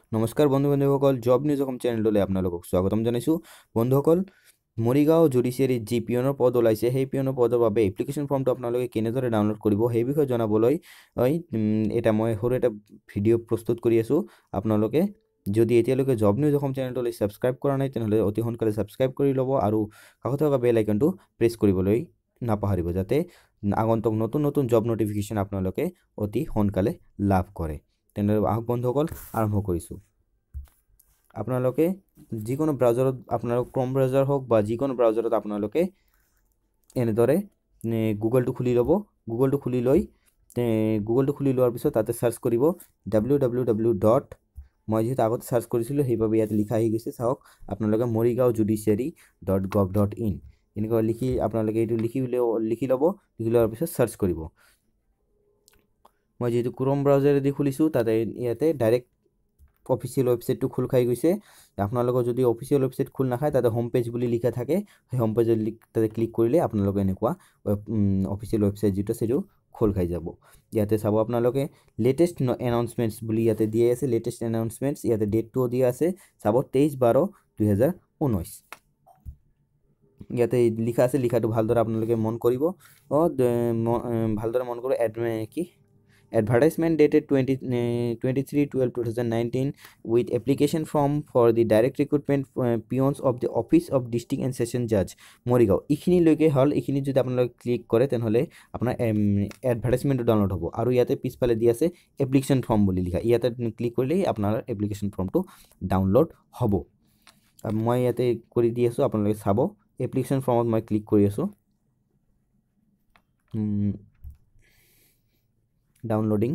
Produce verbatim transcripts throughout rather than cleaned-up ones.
নমস্কাৰ বন্ধু বান্ধৱীসকল, জব নিউজ অসম চেনেললৈ আপোনালোকক স্বাগতম জনাইছোঁ। বন্ধুসকল, মৰিগাঁও জুডিচিয়াৰীত যি পিয়নৰ পদ ওলাইছে, সেই পিয়নৰ পদৰ বাবে এপ্লিকেশ্যন ফৰ্মটো আপোনালোকে কেনেদৰে ডাউনলোড কৰিব সেই বিষয়ে জনাবলৈ এটা মই সৰু এটা ভিডিঅ' প্ৰস্তুত কৰি আছোঁ। আপোনালোকে যদি এতিয়ালৈকে জব নিউজ অসম চেনেললৈ ছাবস্ক্ৰাইব কৰা নাই তেনেহ'লে অতি সোনকালে ছাবস্ক্ৰাইব কৰি ল'ব আৰু কাষত থকা বেল আইকনটো প্ৰেছ কৰিবলৈ নাপাহৰিব, যাতে আগন্তুক নতুন নতুন জব নটিফিকেশ্যন আপোনালোকে অতি সোনকালে লাভ কৰে। তেনেদৰে আহক বন্ধুসকল, আৰম্ভ কৰিছোঁ। আপোনালোকে যিকোনো ব্ৰাউজাৰত, আপোনালোক ক্ৰম ব্ৰাউজাৰ হওক বা যিকোনো ব্ৰাউজাৰত আপোনালোকে এনেদৰে গুগলটো খুলি ল'ব। গুগলটো খুলি লৈ গুগলটো খুলি লোৱাৰ পিছত তাতে চাৰ্চ কৰিব ডাব্লিউ ডাব্লিউ ডাব্লিউ ডট মই যিহেতু আগতে চাৰ্চ কৰিছিলোঁ সেইবাবে ইয়াত লিখা আহি গৈছে। চাওক আপোনালোকে Morigaon judiciary dot gov dot in এনেকুৱা লিখি আপোনালোকে এইটো লিখি লিখি ল'ব। লিখি লোৱাৰ পিছত চাৰ্চ কৰিব। মই যিহেতু ক্ৰম ব্ৰাউজাৰেদি খুলিছোঁ, তাতে ইয়াতে ডাইৰেক্ট অফিচিয়েল ৱেবছাইটটো খোল খাই গৈছে। আপোনালোকৰ যদি অফিচিয়েল ৱেবছাইট খোল নাখায়, তাতে হোম পেজ বুলি লিখা থাকে, সেই হোম পেজত তাতে ক্লিক কৰিলে আপোনালোকে এনেকুৱা অফিচিয়েল ৱেবছাইট যিটো সেইটো খোল খাই যাব। ইয়াতে চাব আপোনালোকে লেটেষ্ট এনাউন্সমেণ্টছ বুলি ইয়াতে দিয়া আছে। লেটেষ্ট এনাউন্সমেণ্টছ ইয়াতে ডেটটোও দিয়া আছে। চাব তেইছ বাৰ দুহেজাৰ ঊনৈছ ইয়াতে লিখা আছে। লিখাটো ভালদৰে আপোনালোকে মন কৰিব। ভালদৰে মন কৰিব। এড কি Advertisement dated twenty-three twelve twenty nineteen with application form for the direct recruitment uh, peons of the office of district and session judge Morigaon. এইখিনি লৈকে হ'ল। এইখিনি যদি আপোনালোকে ক্লিক কৰে তেনেহ'লে আপোনাৰ এডভাৰ্টাইজমেণ্টটো ডাউনলোড হ'ব আৰু ইয়াতে পিছফালে দি আছে এপ্লিকেশ্যন ফৰ্ম বুলি লিখা। ইয়াতে ক্লিক কৰিলেই আপোনাৰ এপ্লিকেশ্যন ফৰ্মটো ডাউনলোড হ'ব। মই ইয়াতে কৰি দি আছোঁ, আপোনালোকে চাব। এপ্লিকেশ্যন ফৰ্মত মই ক্লিক কৰি আছোঁ। ডাউনলোডিং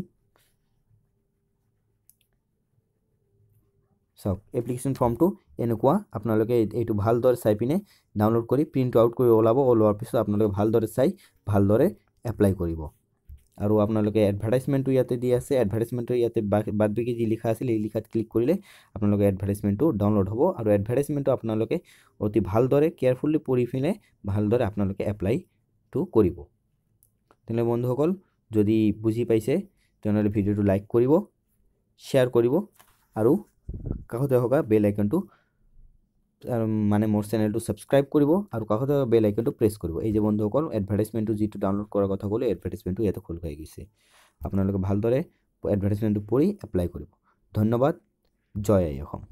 চাওক, এপ্লিকেশ্যন ফৰ্মটো এনেকুৱা। আপোনালোকে এইটো ভালদৰে চাই পিনে ডাউনলোড কৰি প্ৰিণ্ট আউট কৰি ওলাব। ওলোৱাৰ পিছত আপোনালোকে ভালদৰে চাই ভালদৰে এপ্লাই কৰিব। আৰু আপোনালোকে এডভাৰ্টাইজমেণ্টটো ইয়াতে দি আছে। এডভাৰ্টাইজমেণ্টটো ইয়াতে বাদ বাকী যি লিখা আছিল, এই লিখাত ক্লিক কৰিলে আপোনালোকে এডভাৰ্টাইজমেণ্টটো ডাউনলোড হ'ব আৰু এডভাৰ্টাইজমেণ্টটো আপোনালোকে অতি ভালদৰে কেয়াৰফুলি পঢ়ি পিনে ভালদৰে আপোনালোকে এপ্লাইটো কৰিব। তেনেহ'লে বন্ধুসকল, যদি বুজি পাইছে তেনেহ'লে ভিডিঅ'টো লাইক কৰিব, শ্বেয়াৰ কৰিব আৰু কাষতে থকা বেল আইকনটো মানে মোৰ চেনেলটো ছাবস্ক্ৰাইব কৰিব আৰু কাষতে থকা বেল আইকনটো প্ৰেছ কৰিব। এই যে বন্ধুসকল, এডভাৰ্টাইজমেণ্টটো যিটো ডাউনলোড কৰাৰ কথা ক'লে, এডভাৰ্টাইজমেণ্টটো ইয়াতে খোল খাই গৈছে। আপোনালোকে ভালদৰে এডভাৰ্টাইজমেণ্টটো পঢ়ি এপ্লাই কৰিব। ধন্যবাদ। জয় আই অসম।